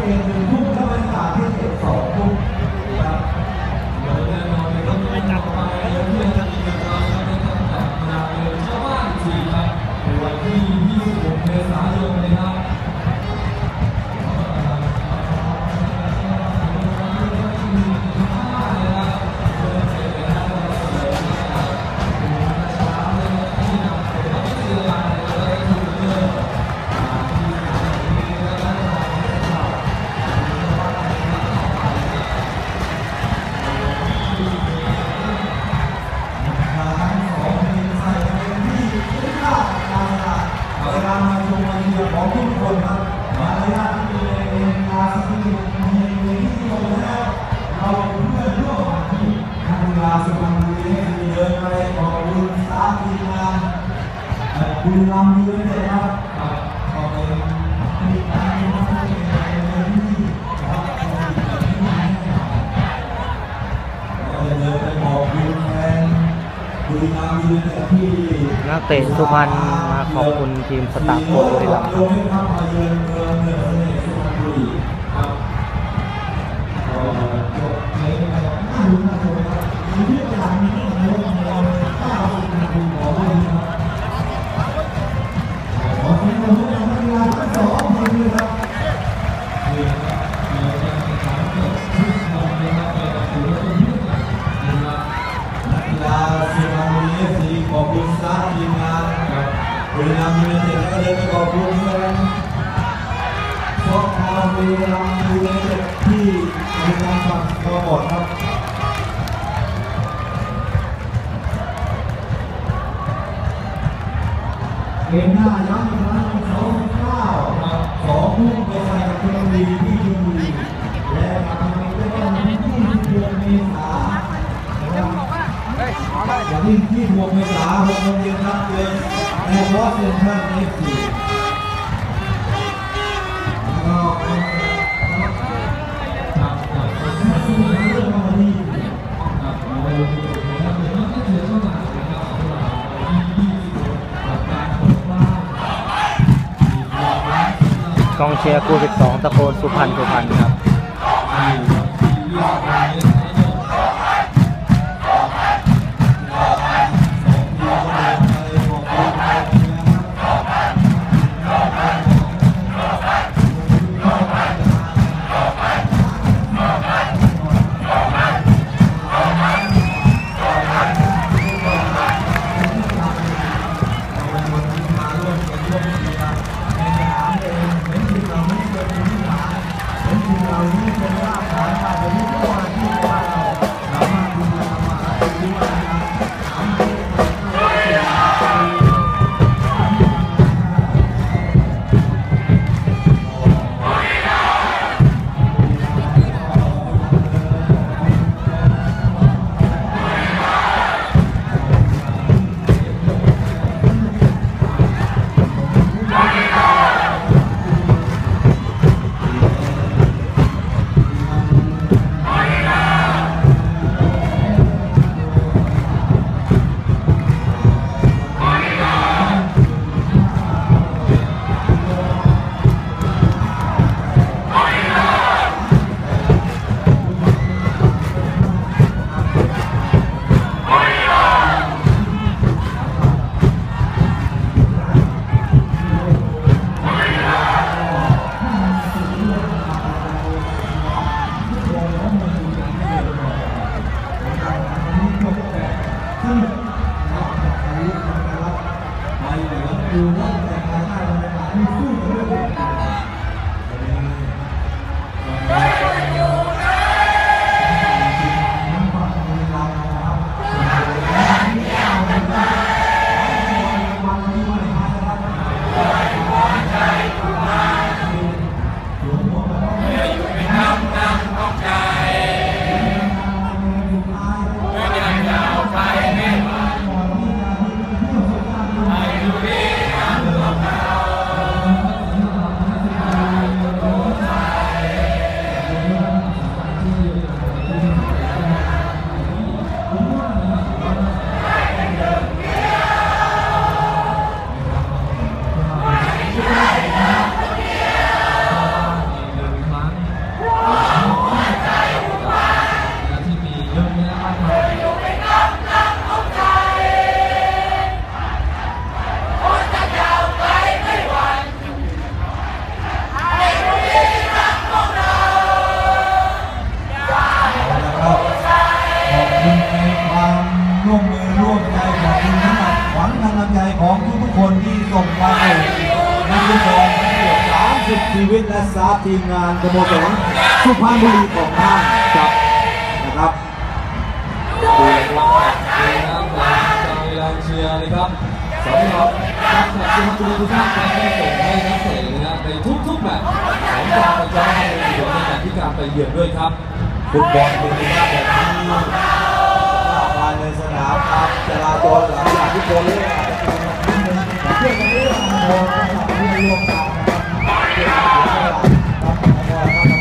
ม1 ทุ่มแล้วบรรยากาศที่เจ็ด2 ทุ่มครับเดี๋ยวแน่นอนต้องไปจัดไปเพื่อจะมีการเราจะทำแบบงานเป็นชาวบ้านจีครับในวันที่26 เมษายนนะครับของทุกคนครับมารยาทที่ดีในงานที่ดีในที่ลงแล้วเราเพื่อนร่วมที่ทำงานสุพรรณบุรีให้เดินไปขอบคุณสาธิตงานบุรีรัมย์เยอะเลยครับขอบคุณที่ทำให้เราได้เดินที่ครับเราจะเดินไปขอบคุณแทนบุรีรัมย์เยอะที่นักเตะสุพรรณมาขอบคุณทีมสตาร์โค้ชบุรีรัมย์ขอบคุณสตาฟทีมงานบุรีรัมย์ยูไนเต็ดก็เลยขอบคุณแฟนซอกทาวบุรีรัมย์ยูไนเต็ดที่มีการฝากตัวบอดครับเกมหน้าย้ำอีกครั้ง2 ทุ่มไปใส่กับชลบุรีที่ชลบุรีและทำให้ได้วันที่26 เมษายนอย่างที่26 เมษายน6 โมงเย็นครับเจอในวอชิงตันFC กองเชียร์กู12ตะโกนสุพรรณครับชีวิตและสตาฟทีมงานสโมสรสุพรรณบุรีของท่านครับนะครับดูนะครับเวลาเชียร์นะครับสำหรับการแข่งขันสุพรรณบุรีทุกท่านได้ส่งให้นักเตะนะครับในทุกๆแมตช์ของการประจำในแมตช์ที่การไปเยือนด้วยครับฟุตบอลเป็นกีฬาแบบนี้ภายในสนามครับจราจรหลังจากทุกคนเล่นอาจจะเป็นแบบนี้เพื่อนกันเรื่องของเราที่ร่วมกันนะครับเพื่อนกันเรื่องของเราครับ